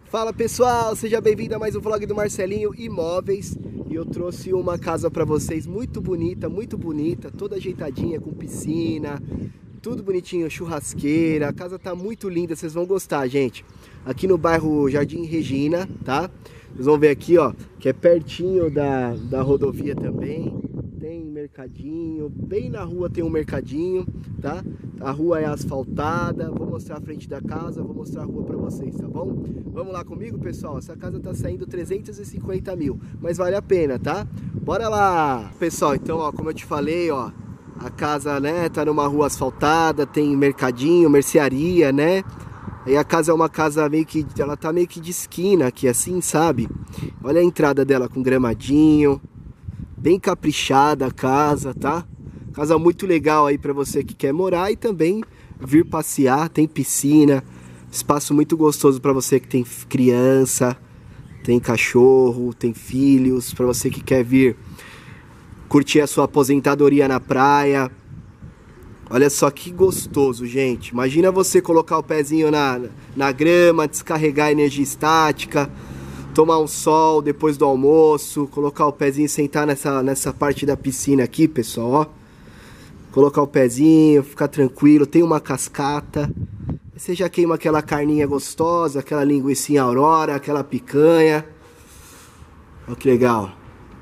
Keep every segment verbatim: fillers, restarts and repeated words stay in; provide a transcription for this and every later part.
Fala pessoal, seja bem-vindo a mais um vlog do Marcelinho Imóveis. E eu trouxe uma casa para vocês muito bonita, muito bonita, toda ajeitadinha, com piscina, tudo bonitinho, churrasqueira. A casa tá muito linda, vocês vão gostar, gente. Aqui no bairro Jardim Regina, tá? Vocês vão ver aqui, ó, que é pertinho da, da rodovia também. Tem mercadinho, bem na rua tem um mercadinho, tá? A rua é asfaltada, vou mostrar a frente da casa, vou mostrar a rua pra vocês, tá bom? Vamos lá comigo, pessoal? Essa casa tá saindo trezentos e cinquenta mil, mas vale a pena, tá? Bora lá! Pessoal, então, ó, como eu te falei, ó, a casa, né, tá numa rua asfaltada, tem mercadinho, mercearia, né? Aí a casa é uma casa meio que, ela tá meio que de esquina aqui, assim, sabe? Olha a entrada dela com gramadinho. Bem caprichada a casa, tá? Casa muito legal aí pra você que quer morar e também vir passear. Tem piscina, espaço muito gostoso pra você que tem criança, tem cachorro, tem filhos, pra você que quer vir curtir a sua aposentadoria na praia. Olha só que gostoso, gente. Imagina você colocar o pezinho na, na grama, descarregar a energia estática, tomar um sol depois do almoço, colocar o pezinho e sentar nessa, nessa parte da piscina aqui, pessoal, ó. Colocar o pezinho, ficar tranquilo, tem uma cascata. Você já queima aquela carninha gostosa, aquela linguicinha aurora, aquela picanha. Olha que legal.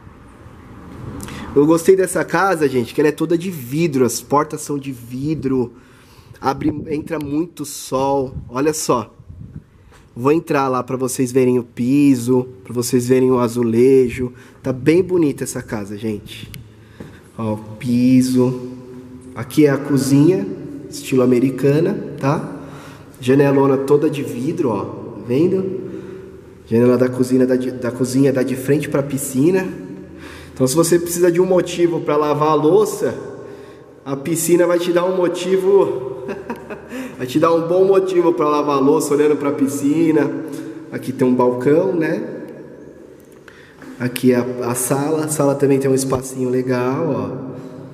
Eu gostei dessa casa, gente, que ela é toda de vidro, as portas são de vidro, abre, entra muito sol, olha só. Vou entrar lá para vocês verem o piso, para vocês verem o azulejo. Tá bem bonita essa casa, gente. Ó, o piso. Aqui é a cozinha, estilo americana, tá? Janelona toda de vidro, ó. Tá vendo? Janela da cozinha da, da cozinha dá de frente para a piscina. Então, se você precisa de um motivo para lavar a louça, a piscina vai te dar um motivo... Vai te dar um bom motivo para lavar a louça olhando para a piscina. Aqui tem um balcão, né? Aqui é a, a sala. A sala também tem um espacinho legal, ó.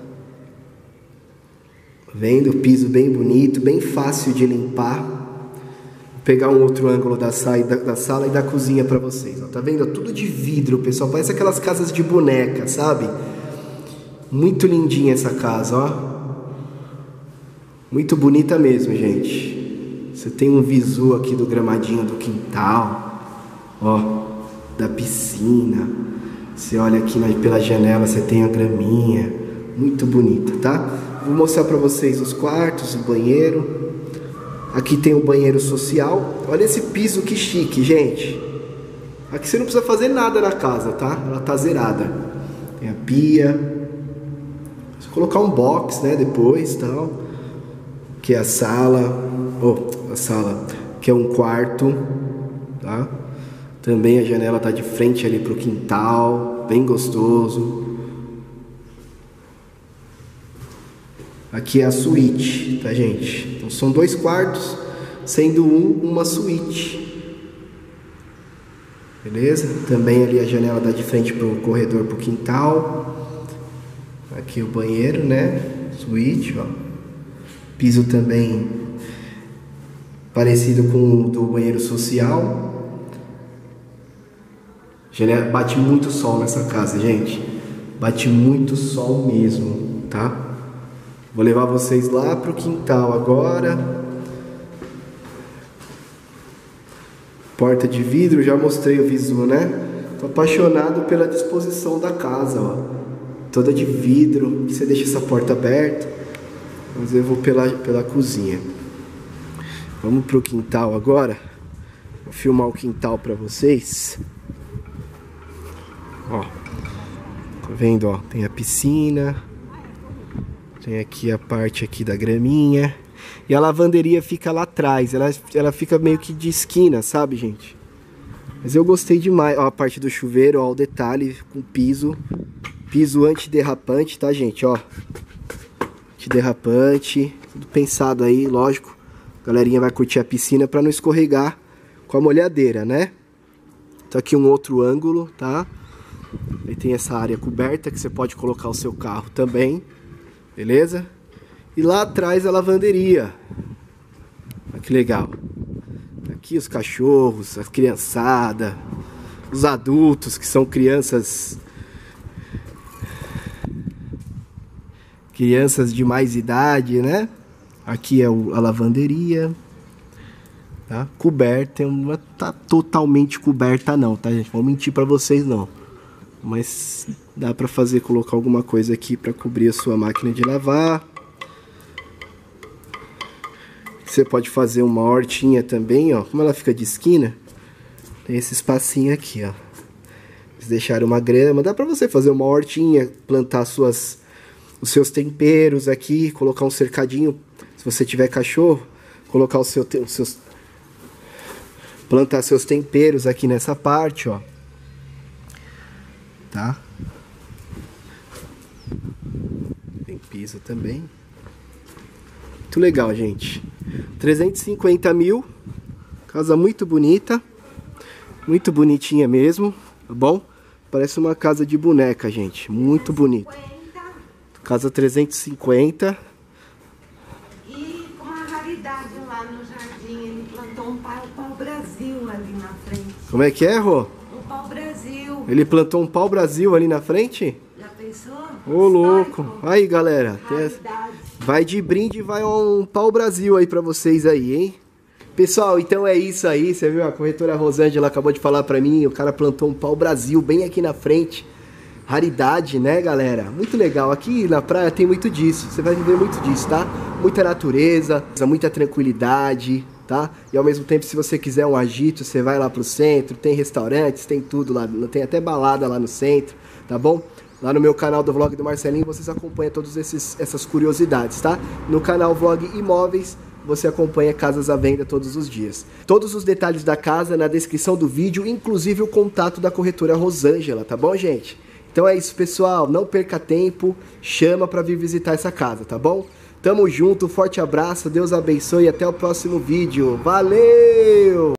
Vendo? O piso bem bonito, bem fácil de limpar. Vou pegar um outro ângulo da sala, da, da sala e da cozinha para vocês. Ó. Tá vendo? Tudo de vidro, pessoal. Parece aquelas casas de boneca, sabe? Muito lindinha essa casa, ó. Muito bonita mesmo, gente. Você tem um visu aqui do gramadinho do quintal, ó, da piscina. Você olha aqui na, pela janela, você tem a graminha. Muito bonita, tá? Vou mostrar pra vocês os quartos, o banheiro. Aqui tem o banheiro social. Olha esse piso, que chique, gente. Aqui você não precisa fazer nada na casa, tá? Ela tá zerada. Tem a pia. Vou colocar um box, né, depois, tal. Que é a sala, oh, a sala, que é um quarto, tá? Também a janela tá de frente ali pro quintal, bem gostoso. Aqui é a suíte, tá, gente? Então são dois quartos, sendo um uma suíte. Beleza? Também ali a janela dá de frente pro corredor, pro quintal. Aqui o banheiro, né? Suíte, ó. Piso também parecido com o do banheiro social. Janela, bate muito sol nessa casa, gente. Bate muito sol mesmo, tá? Vou levar vocês lá pro quintal agora. Porta de vidro, já mostrei o visu, né? Tô apaixonado pela disposição da casa, ó. Toda de vidro, você deixa essa porta aberta. Mas eu vou pela, pela cozinha. Vamos pro quintal agora. Vou filmar o quintal pra vocês. Ó, tá vendo, ó? Tem a piscina. Tem aqui a parte aqui da graminha. E a lavanderia fica lá atrás. Ela, ela fica meio que de esquina, sabe, gente? Mas eu gostei demais. Ó, a parte do chuveiro, ó, o detalhe com piso. Piso antiderrapante, tá, gente? Ó, antiderrapante. Tudo pensado aí, lógico. A galerinha vai curtir a piscina pra não escorregar com a molhadeira, né? Tá aqui um outro ângulo, tá? Aí tem essa área coberta que você pode colocar o seu carro também. Beleza? E lá atrás a lavanderia. Olha que legal. Aqui os cachorros, a criançada, os adultos que são crianças crianças de mais idade, né? Aqui é o, a lavanderia, tá? Coberta, não tá totalmente coberta não, tá, gente? Vou mentir pra vocês não. Mas dá pra fazer, colocar alguma coisa aqui pra cobrir a sua máquina de lavar. Você pode fazer uma hortinha também, ó. Como ela fica de esquina, tem esse espacinho aqui, ó. Eles deixaram uma grama, dá pra você fazer uma hortinha, plantar suas, os seus temperos aqui, colocar um cercadinho. Se você tiver cachorro, colocar o seu, os seus, plantar seus temperos aqui nessa parte, ó. Tá? Tem piso também. Muito legal, gente. trezentos e cinquenta mil. Casa muito bonita. Muito bonitinha mesmo, tá bom? Parece uma casa de boneca, gente. Muito bonita. Casa trezentos e cinquenta. E uma raridade lá no jardim, ele plantou um pau, pau Brasil ali na frente. Como é que é, Rô? Um pau Brasil. Ele plantou um pau Brasil ali na frente? Já pensou? Ô, louco. Aí, galera. Tem... Raridade. Vai de brinde, vai um pau Brasil aí pra vocês aí, hein? Pessoal, então é isso aí. Você viu? A corretora Rosângela acabou de falar pra mim. O cara plantou um pau Brasil bem aqui na frente. Raridade, né, galera? Muito legal. Aqui na praia tem muito disso. Você vai viver muito disso, tá? Muita natureza, muita tranquilidade, tá? E ao mesmo tempo, se você quiser um agito, você vai lá pro centro. Tem restaurantes, tem tudo lá. Tem até balada lá no centro, tá bom? Lá no meu canal do Vlog do Marcelinho, vocês acompanham todas essas curiosidades, tá? No canal Vlog Imóveis, você acompanha casas à venda todos os dias. Todos os detalhes da casa na descrição do vídeo, inclusive o contato da corretora Rosângela, tá bom, gente? Então é isso, pessoal. Não perca tempo, chama pra vir visitar essa casa, tá bom? Tamo junto, forte abraço, Deus abençoe e até o próximo vídeo. Valeu!